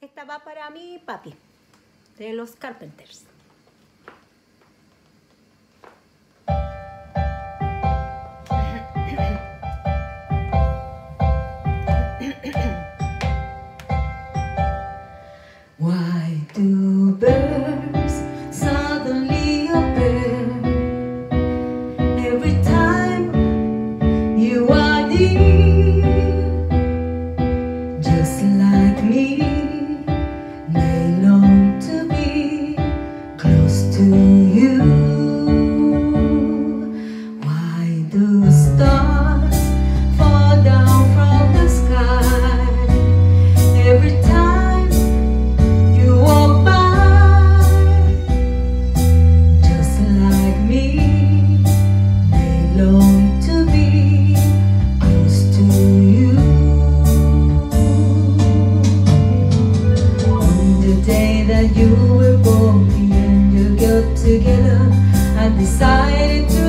Esta va para mi papi, de los Carpenters. Why do birds suddenly appear every time you are near? Just like me, they long to be close to you. Why do stars fall down from the sky every time walk by? Just like me, they long to be close to you. On the day that you were born, me and you got together, I decided to